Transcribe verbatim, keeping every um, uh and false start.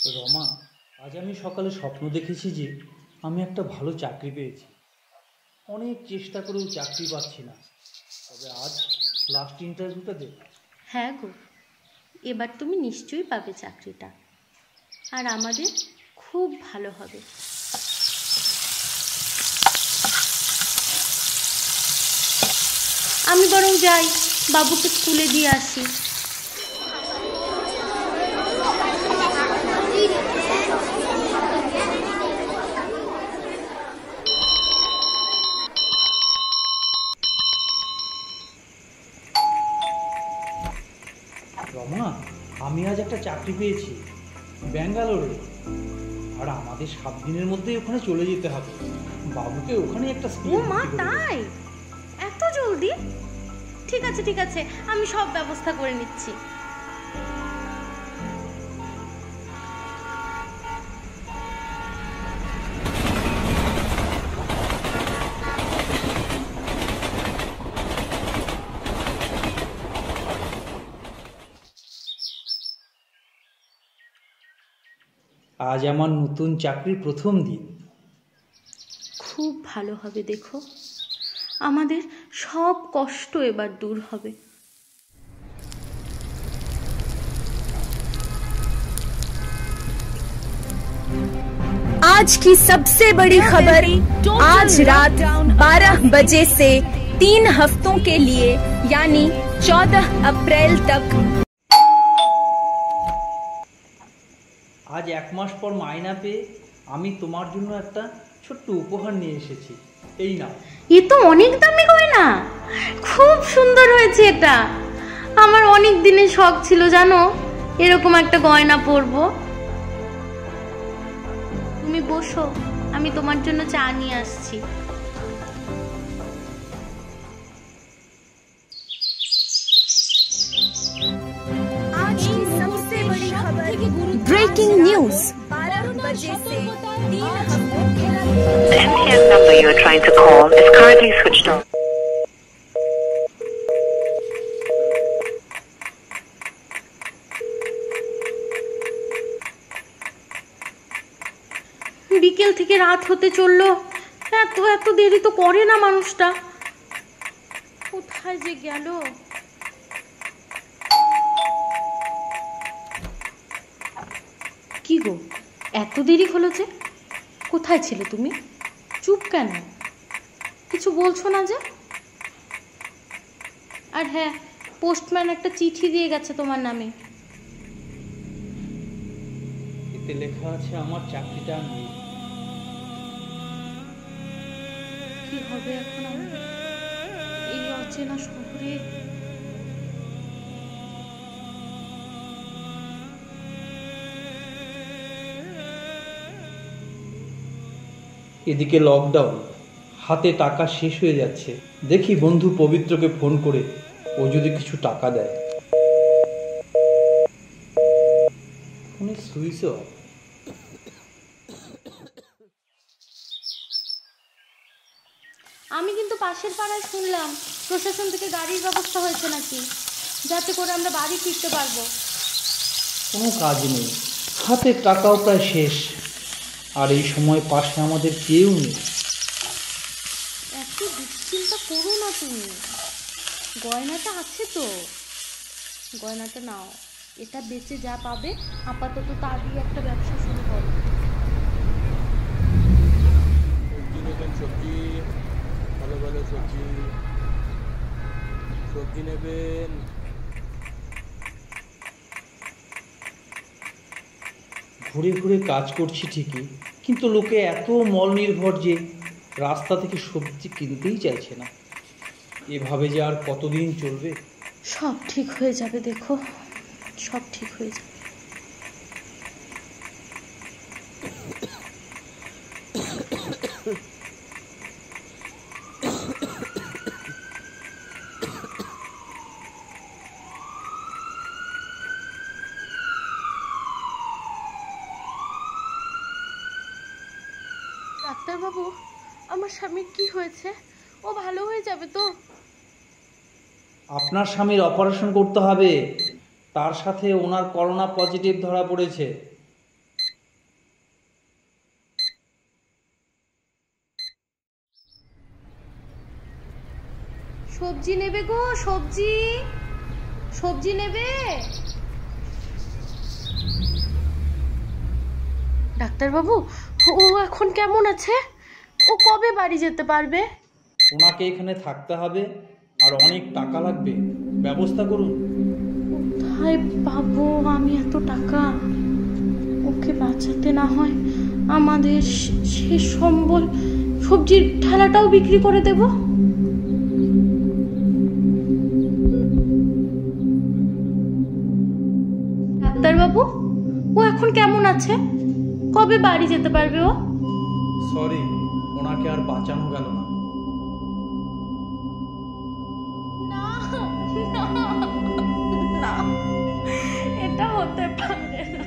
রমা, আজ আমি সকালে স্বপ্ন দেখেছি যে আমি একটা ভালো চাকরি পেয়েছি। অনেক চেষ্টা করেও চাকরি পাচ্ছি না, তবে আজ লাস্ট ইন্টারভিউটা দেব। হ্যাঁ গো, এবার তুমি নিশ্চয়ই পাবে চাকরিটা, আর আমাদের খুব ভালো হবে। আমি বরং যাই, বাবুকে স্কুলে দিয়ে আসি। রমা, আমি আজ একটা চাকরি পেয়েছি ব্যাঙ্গালোরে, আর আমাদের সাত দিনের মধ্যেই ওখানে চলে যেতে হবে। বাবুকে ওখানে একটা স্কুলে ও মা, তাই? এত জলদি? ঠিক আছে ঠিক আছে, আমি সব ব্যবস্থা করে নিচ্ছি। আজ আমার নতুন চাকরির প্রথম দিন। খুব ভালো হবে, দেখো আমাদের সব কষ্ট এবার দূর হবে। आज की सबसे बड़ी खबर, आज रात बारह बजे से तीन हफ्तों के लिए यानी चौदह अप्रैल तक। আজ এক মাস পর মাইনা পেয়ে আমি তোমার জন্য একটা ছোট্ট উপহার নিয়ে এসেছি। এই নাও। এ তো অনেক দামি গয়না, খুব সুন্দর হয়েছে এটা। আমার অনেক দিনের শখ ছিল জানো, এরকম একটা গয়না পরবো। তুমি বসো, আমি তোমার জন্য চা নিয়ে আসছি। आज की सबसे बड़ी खबर, ब्रेकिंग न्यूज, बारह बजे से तीन हफ्तों के लिए। The M T N number you are trying to call is currently switched off. বিকেল থেকে রাত হতে চললো, এত এত দেরি তো করে না মানুষটা। কোথায় যে গেল? কি গো, এত দেরি হলো যে? কোথায় ছিলে তুমি? চুপ কেন? কিছু বলছো না যে? আর হ্যাঁ, পোস্টম্যান একটা চিঠি দিয়ে গেছে তোমার নামে। এতে লেখা আছে আমার চাকরিটা নেই। কি হবে এখন আমার এই অচেনা শহরে? এদিকে লকডাউন, হাতে টাকা শেষ হয়ে যাচ্ছে। দেখি বন্ধু পবিত্রকে ফোন করে ও যদি কিছু টাকা দেয়। ফোনে সুইচ অফ। আমি কিন্তু পাশের পাড়ায় শুনলাম প্রশাসন থেকে গাড়ির ব্যবস্থা হয়েছে নাকি, যাতে করে আমরা বাড়ি ফিরতে পারবো। কোনো কাজ নেই, হাতে টাকাও প্রায় শেষ, আর এই সময় পাশে আমাদের কেউ নেই। এত দুশ্চিন্তা করো না তুমি, গয়নাটা আছে তো, গয়নাটা নাও। এটা বেচে যা পাবে আপাতত তা দিয়ে একটা ব্যবসা শুরু করো। সবজি, ভালো ভালো সবজি সবজি নেবেন। ঘুরে ঘুরে কাজ করছি ঠিকই, কিন্তু লোকে এত মল নির্ভর যে রাস্তা থেকে সবজি কিনতেই চাইছে না। এভাবে যে আর কতদিন চলবে? সব ঠিক হয়ে যাবে, দেখো সব ঠিক হয়ে যাবে। ডাক্তারবাবু, আমার স্বামীর কি হয়েছে? ও ভালো হয়ে যাবে তো? আপনার স্বামীর অপারেশন করতে হবে, তার সাথে ওনার করোনা পজিটিভ ধরা পড়েছে। সবজি নেবে গো, সবজি সবজি নেবে? ডাক্তারবাবু, ও এখন কেমন আছে? ও কবে বাড়ি যেতে পারবে? ওনাকে এখানে থাকতে হবে আর অনেক টাকা লাগবে, ব্যবস্থা করুন। কোথায় পাবো আমি এত টাকা? ওকে বাঁচাতে না হয় আমাদের শেষ সম্বল সবজির ঠেলাটাও বিক্রি করে দেব। ডাক্তারবাবু, ও এখন কেমন আছে? কবে বাড়ি যেতে পারবে ও? সরি, ওনাকে আর বাঁচানো গেল না। না, না, এটা হতে পারে না।